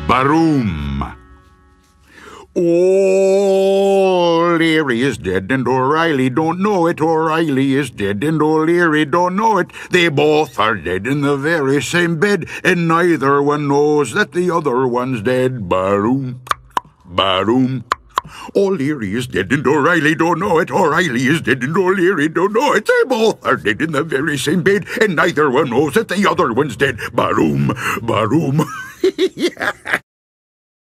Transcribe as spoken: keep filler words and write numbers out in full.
Ba-room. O'Leary is dead and O'Reilly don't know it. O'Reilly is dead and O'Leary don't know it. They both are dead in the very same bed, and neither one knows that the other one's dead. Ba-room, ba-room. O'Leary is dead and O'Reilly don't know it. O'Reilly is dead and O'Leary don't know it. They both are dead in the very same bed, and neither one knows that the other one's dead. Ba-room, ba-room. Yeah.